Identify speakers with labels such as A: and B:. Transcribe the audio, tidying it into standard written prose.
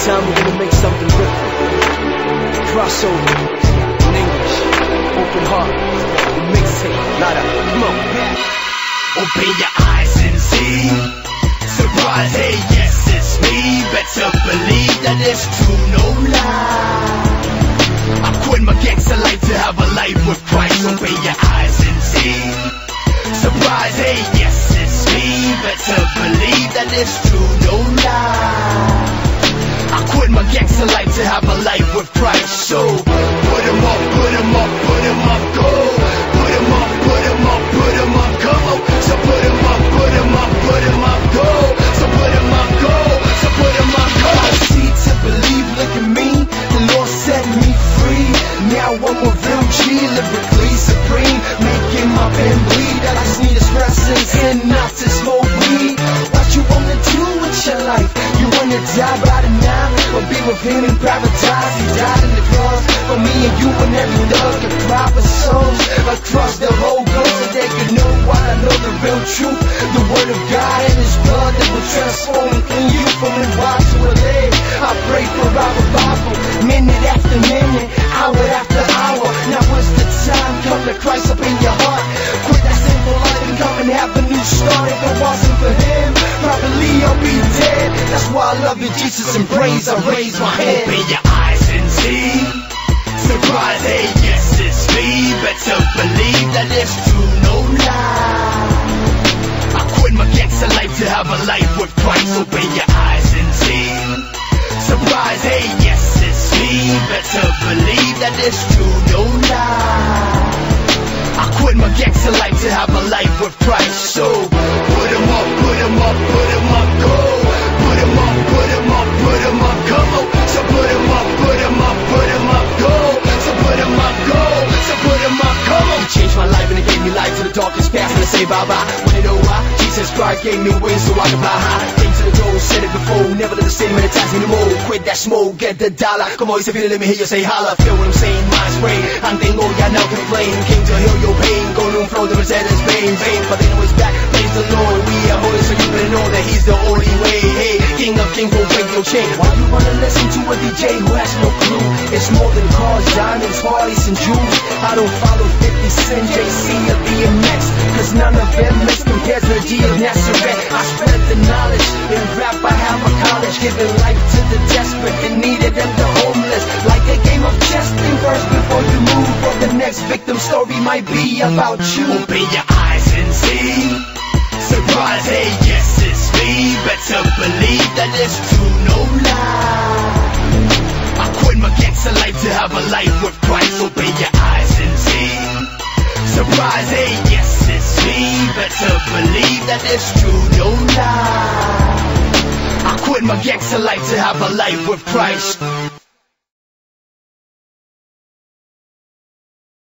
A: This time we're gonna make something different. Crossover in English, open heart, the mixtape, Lara, come on.
B: Open your eyes and see. Surprise, hey, yes, it's me. Better believe that it's true, no lie. I quit my gangster life to have a life with Christ. Open your eyes and see. Surprise, hey, yes, it's me. Better believe that it's true, no lie. I quit my gangster life to have a life with Christ. So put 'em up, put 'em up, put 'em up, go. Put 'em up, put 'em up, put 'em up, come on. So put 'em up, put 'em up, put 'em up, go. So put 'em up, go. So put 'em up, go. I see to believe, look at me. The Lord set me free. Now I'm a real G, lyrically supreme, making my pen bleed. I just need expressions and not to smoke weed. What you wanna do with your life? You wanna die by the night, or be with him in paradise? He died in the cross for me and you and every thug and private souls across the whole globe, so they can know why I know the real truth. The word of God and his blood that will transform and clean you from a wild to a leg. I pray for our revival, minute after minute, hour after hour. Now is the time, come to Christ up in your heart. Quit that sinful life and come and have a new start. If it wasn't for him, probably I'll be dead. That's why I love you, Jesus, and praise. I raise my hand. Open your eyes and see. Surprise, hey, yes, it's me. Better believe that it's true, no lie. I quit my gangster life to have a life with Christ. Open your eyes and see. Surprise, hey, yes, it's me. Better believe that it's true, no lie. I quit my gangster life to have a life with Christ. So put 'em up, put 'em up, put 'em up, go. Put 'em up, put 'em up, put 'em up, come on. So put 'em up, put 'em up, put 'em up, go. So put 'em up, go. So put 'em up, come on. He changed my life and it gave me life to the darkest past and to say bye-bye. Wanna know why? Jesus Christ gave me wings so I can fly high. Came to the door, said it before, never let the same many times anymore. Quit that smoke, get the dollar. Come on, if you let me hear you say holla. Feel what I'm saying, mind spray. I'm tengo, ya no complain. Came to heal your pain. Go to un flow de Mercedes, vain. But then it was back, praise the Lord. We are holy, so you better know that he's the only way. Hey, King of Kings will break your chain. Why you wanna listen to a DJ who has no clue? It's more than cars, diamonds, parties, and jewels. I don't follow 50 Cent, JC, or DMX, cause none of them mix compared to the G of Nazareth. I spread the knowledge, in rap I have a college, giving life to the desperate, and needed and the homeless. Like a game of chess, think first before you move, or the next victim story might be about you. Open your eyes and see. Surprise, hey, yes, it's me. Better believe that it's true, no lie. I quit my gangster life to have a life with Christ. Open your eyes and see. Surprise, hey, yes, it's me. Better believe that it's true, no lie. I quit my gangster life to have a life with Christ.